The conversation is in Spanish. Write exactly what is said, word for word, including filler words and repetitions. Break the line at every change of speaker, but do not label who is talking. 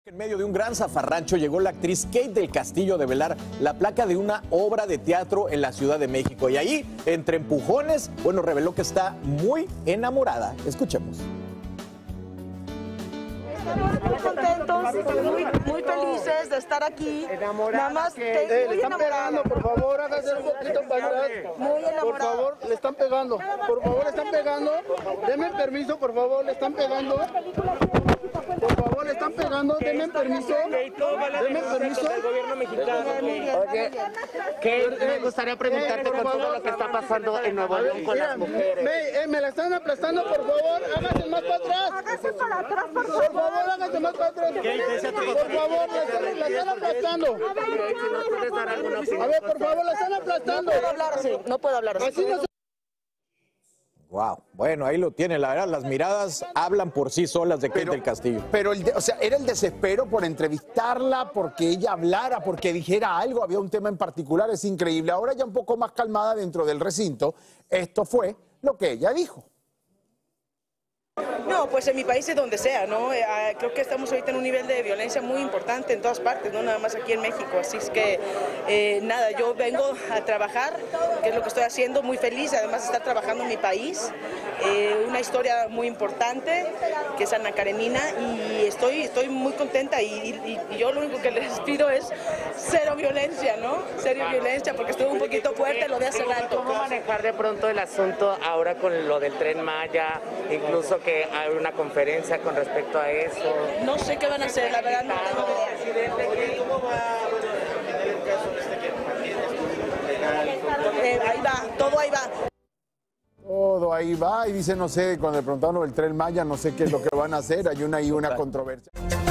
En medio de un gran zafarrancho llegó la actriz Kate del Castillo a develar la placa de una obra de teatro en la Ciudad de México. Y ahí, entre empujones, bueno, reveló que está muy enamorada. Escuchemos.
Estamos muy contentos, muy, muy felices de estar aquí. Nada más,
Eh,
te,
le
muy
están
enamorada.
pegando, por favor, hágase un poquito para atrás.
Muy enamorada.
Por favor, le están pegando. Por favor, le están pegando. Denme permiso, por favor, le están pegando. Por favor, le están pegando. Denme permiso. Denme permiso.
Del gobierno mexicano. Oye, ¿qué me gustaría preguntarte con todo lo que está pasando en Nuevo León con las mujeres?
Me, eh, me la están aplastando, por favor, hágase más para atrás.
Hágase para atrás, por
Por
favor.
favor, hágase más para atrás. Por favor, la están, la están aplastando. A ver, por favor, la están aplastando.
No puedo hablar así, no puedo hablar así.
Así no se...
Wow, bueno, ahí lo tiene, la verdad, las miradas hablan por sí solas de Kate
Pero-
del Castillo.
Pero, el de- o sea, era el desespero por entrevistarla, porque ella hablara, porque dijera algo, había un tema en particular, es increíble. Ahora ya un poco más calmada dentro del recinto, esto fue lo que ella dijo.
No, pues en mi país es donde sea, ¿no? Eh, ah, creo que estamos ahorita en un nivel de violencia muy importante en todas partes, no nada más aquí en México. Así es que, eh, nada, yo vengo a trabajar, que es lo que estoy haciendo, muy feliz, además de estar trabajando en mi país. Eh, una historia muy importante, que es Ana Karenina, y estoy, estoy muy contenta. Y, y- y yo lo único que les pido es cero violencia, ¿no? Cero violencia, porque estuvo un poquito fuerte lo de hace rato.
¿Cómo manejar de pronto el asunto ahora con lo del Tren Maya? Incluso que hay una conferencia con respecto a eso.
No sé qué van a hacer, la verdad no tengo idea. Eh, ahí va, todo ahí va.
Todo ahí va y dice, no sé, cuando le preguntaron el Tren Maya, no sé qué es lo que van a hacer, hay una y una controversia.